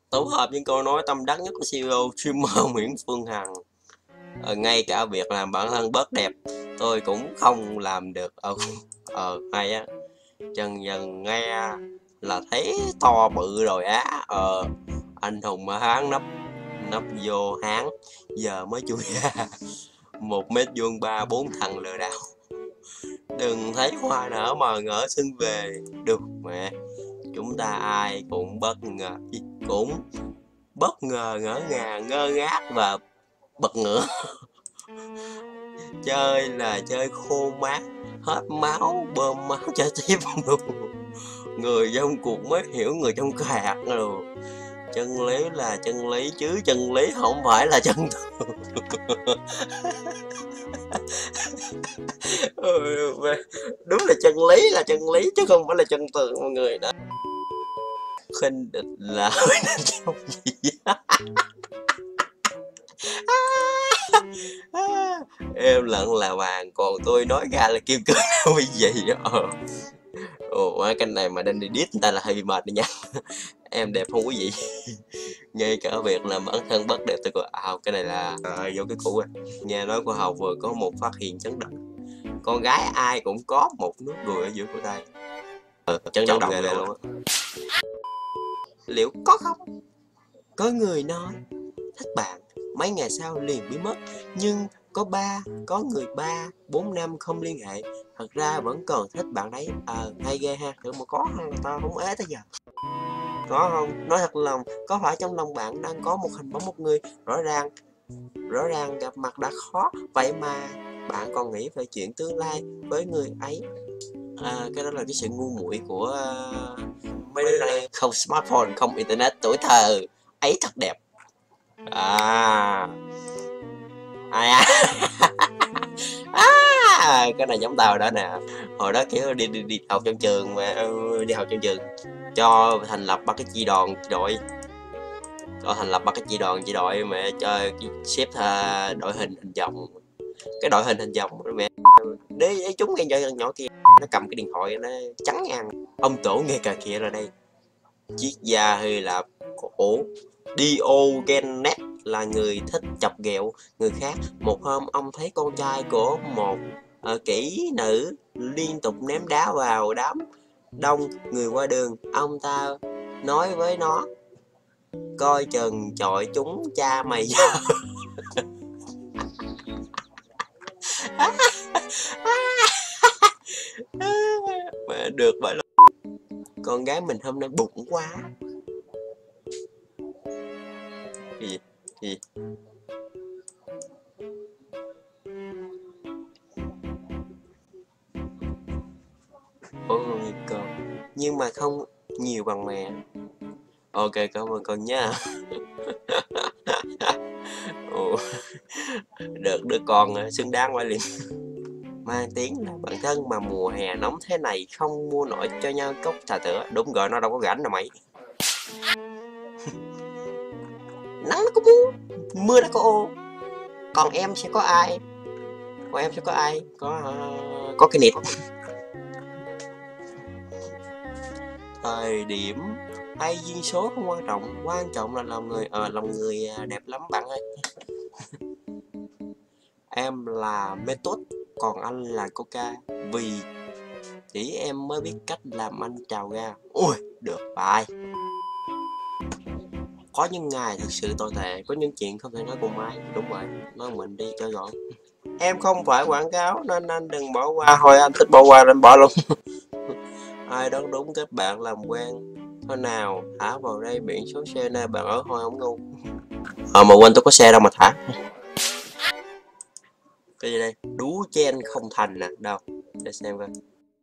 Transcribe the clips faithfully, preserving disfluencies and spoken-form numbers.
Tổ hợp những câu nói tâm đắc nhất của xê e ô streamer Nguyễn Phương Hằng. Ờ, ngay cả việc làm bản thân bớt đẹp tôi cũng không làm được. Ờ, ờ hay á, chân dần nghe là thấy to bự rồi á. Ờ, anh hùng ở Hán nấp nấp vô Hán giờ mới chui ra. Một mét vuông ba bốn thằng lừa đảo. Đừng thấy hoa nở mà ngỡ xuân về. Được mẹ, chúng ta ai cũng bất ngờ, cũng bất ngờ, ngỡ ngàng, ngơ ngác và bật ngửa. Chơi là chơi khô mát, hết máu bơm máu cho tiếp luôn. Người trong cuộc mới hiểu người trong cạc luôn. Chân lý là chân lý chứ chân lý không phải là chân thường. Đúng là chân lý là chân lý chứ không phải là chân tường mọi người đó. Khinh địch là hơi nên trong gì. Em lận là vàng còn tôi nói ra là kim cương đâu gì ờ. Ồ, cái này mà nên đi diss người ta là hơi bị mệt đi nha. Em đẹp không quý vị. Ngay cả việc làm bản thân bất đẹp tôi còn à, cái này là à, vô cái cũ rồi. Nghe nói của Hồng vừa có một phát hiện chấn động. Con gái ai cũng có một nốt ruồi ở giữa cổ tay. Ừ, chấn động ghê luôn á. Liệu có không? Có người nói thích bạn mấy ngày sau liền biến mất, nhưng có ba có người ba bốn năm không liên hệ, thật ra vẫn còn thích bạn đấy. Ờ à, hay ghê ha. Thử mà có không người ta không ế tới giờ. Có không? Nói thật lòng, có phải trong lòng bạn đang có một hình bóng một người rõ ràng rõ ràng gặp mặt đã khó, vậy mà bạn còn nghĩ về chuyện tương lai với người ấy? À, cái đó là cái sự ngu muội của uh, mấy đứa này không smartphone, không internet, tuổi thơ ấy thật đẹp. À ai à. À, cái này giống tao đó nè. Hồi đó kiểu đi đi, đi học trong trường mà đi học trong trường cho thành lập ba cái chi đoàn chi đội cho thành lập ba cái chi đoàn chi đội mẹ cho xếp uh, đội hình hình vòng. Cái đội hình hình vòng mẹ để, để chúng nghe nhỏ, nhỏ kia nó cầm cái điện thoại nó trắng ngang. Ông tổ nghe cà kia ra đây. Triết gia Hy Lạp cổ Diogenes là người thích chọc ghẹo người khác. Một hôm ông thấy con trai của một uh, kỹ nữ liên tục ném đá vào đám đông người qua đường. Ông ta nói với nó coi chừng chọi chúng cha mày. Mà được vậy là con gái mình hôm nay bụng quá. Cái gì? Cái gì? Ôi con, nhưng mà không nhiều bằng mẹ. Ok, cảm ơn con nha. Ồ, được đứa con xứng đáng quá liền. Mang tiếng là bạn thân mà mùa hè nóng thế này không mua nổi cho nhau cốc trà sữa. Đúng rồi, nó đâu có rảnh đâu mày. Nắng nó có muốn, mưa nó có ô, còn em sẽ có ai? Còn em sẽ có ai? Có uh, có cái nịt. Thời điểm hay duyên số không quan trọng, quan trọng là lòng người. Ờ, lòng người đẹp lắm bạn ơi. Em là Method, còn anh là Coca, vì chỉ em mới biết cách làm anh trào ga. Ui, được bài. Có những ngày thực sự tồi tệ, có những chuyện không thể nói cùng ai. Đúng vậy, nói mình đi cho gọn. Em không phải quảng cáo nên anh đừng bỏ qua. Thôi anh thích bỏ qua nên bỏ luôn. Ai đoán đúng kết bạn làm quen. Thôi nào, thả vào đây biển số xe nơi bạn ở thôi không ngu. Ờ mà quên tôi có xe đâu mà thả. Cái gì đây? Đú chen không thành nè, đâu? Để xem coi.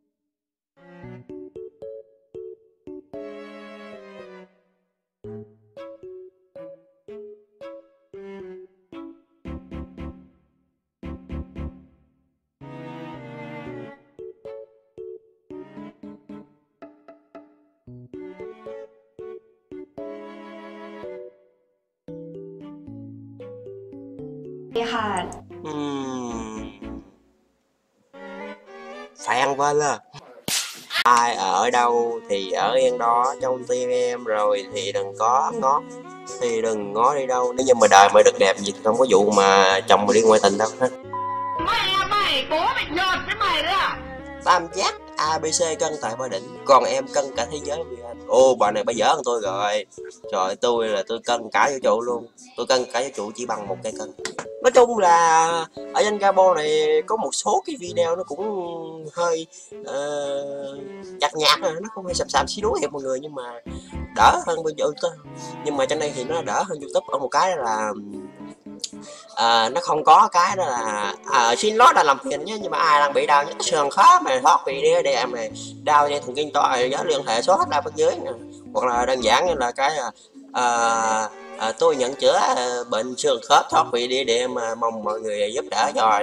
ค่ะ Uhm... Phan Vơ Ai ở đâu thì ở yên đó trong tim em, rồi thì đừng có ngó thì đừng ngó đi đâu. Nếu như mà đời mày được đẹp gì thì không có vụ mà chồng mày đi ngoại tình đâu ha. Mày mày cố định nhột với mày đấy à? Tam giác a bê xê cân tại Ba Định, còn em cân cả thế giới vì anh. Ô bà này bà dở hơn tôi rồi. Trời ơi, tôi là tôi cân cả vũ trụ luôn. Tôi cân cả vũ trụ chỉ bằng một cây cân. Nói chung là ở trên Gabo này có một số cái video nó cũng hơi uh, nhạt nhạt, nó không hay sàm sàm xí đuối thiệt mọi người, nhưng mà đỡ hơn bên YouTube. Nhưng mà trên đây thì nó đỡ hơn YouTube ở một cái là à, nó không có cái đó là à, xin lỗi đã làm phiền nhé, nhưng mà ai đang bị đau nhất sườn khó mà thoát vị đi để em này đau dây thần kinh to giá liên hệ số hết ra bên dưới nè. Hoặc là đơn giản như là cái à, à, tôi nhận chữa à, bệnh xương khớp thoát vị đi để mà mong mọi người giúp đỡ cho.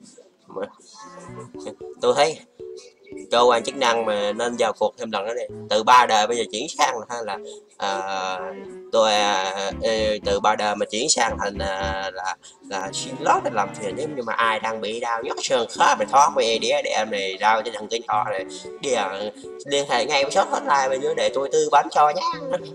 Tôi thấy cơ quan chức năng mà nên vào cuộc thêm lần nữa đi. Từ ba đời bây giờ chuyển sang là là à, tôi à, từ ba đời mà chuyển sang thành à, là là xin lót để làm phiền. Nhưng mà ai đang bị đau nhức sườn khớp phải thoát về đĩa để em này đau cho thần kinh thọ này đi à, liên hệ ngay với shop hotline bên dưới để tôi tư vấn cho nhé.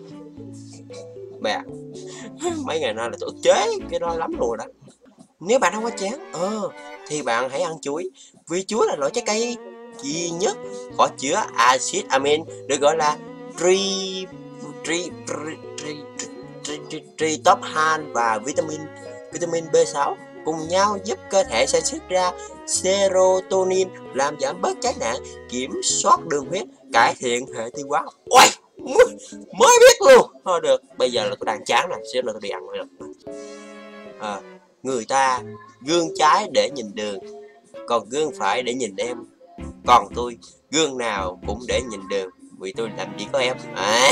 Mẹ mấy ngày nay là tôi chế cái đó lắm luôn đó. Nếu bạn không có chán ờ thì bạn hãy ăn chuối, vì chuối là loại trái cây duy nhất có chứa axit amin được gọi là tri tri tri tri tryptophan và vitamin vitamin B sáu cùng nhau giúp cơ thể sản xuất ra serotonin, làm giảm bớt cháy nản, kiểm soát đường huyết, cải thiện hệ tiêu hóa. Ôi mới biết luôn. Thôi được, bây giờ là tôi đang chán rồi, xíu nữa tôi đi ăn rồi. À, người ta gương trái để nhìn đường, còn gương phải để nhìn em. Còn tôi gương nào cũng để nhìn đường, vì tôi làm gì có em. À.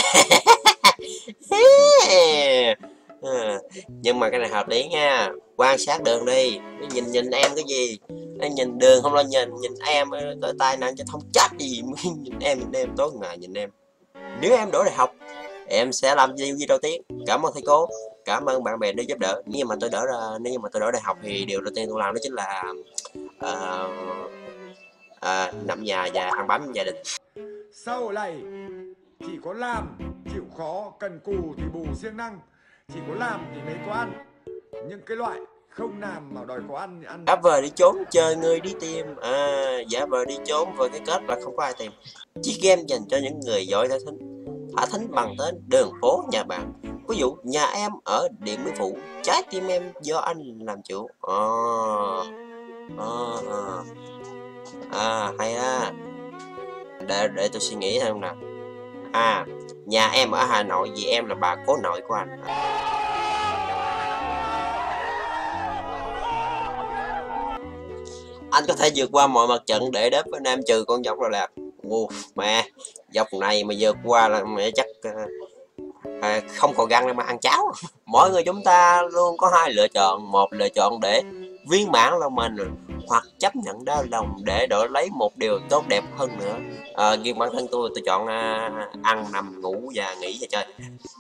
À, nhưng mà cái này hợp lý nha, quan sát đường đi, nhìn nhìn em cái gì, nhìn đường không lo nhìn nhìn em, tai nạn cho thông chết gì. Nhìn em nhìn em tối ngày nhìn em. Nếu em đỗ đại học em sẽ làm gì gì đầu tiên? Cảm ơn thầy cô, cảm ơn bạn bè đã giúp đỡ. Nếu như mà tôi đỡ ra nếu như mà tôi đỗ đại học thì điều đầu tiên tôi làm đó chính là uh, À, nằm nhà và ăn bám gia đình. Sau này chỉ có làm chịu khó cần cù thì bù siêng năng, chỉ có làm thì mới có ăn. Những cái loại không làm mà đòi có ăn thì ăn. Giả vờ đi trốn chờ người đi tìm. À, giả vờ đi trốn với cái kết là không có ai tìm. Chiếc game dành cho những người giỏi thả thính. Thả thính bằng tên đường phố nhà bạn. Ví dụ nhà em ở Điện Biên Phủ, trái tim em do anh làm chủ. À, à, à. À hay á, để để tôi suy nghĩ thêm nè. À, nhà em ở Hà Nội vì em là bà cố nội của anh. Anh có thể vượt qua mọi mặt trận để đếp với Nam trừ con dọc rồi là Ồ, mẹ dọc này mà vượt qua là mẹ chắc à, không còn găng để mà ăn cháo. Mỗi người chúng ta luôn có hai lựa chọn, một lựa chọn để viên mãn lòng mình, hoặc chấp nhận đau lòng để đổi lấy một điều tốt đẹp hơn nữa. À, riêng bản thân tôi tôi chọn uh, ăn nằm ngủ và nghỉ và chơi.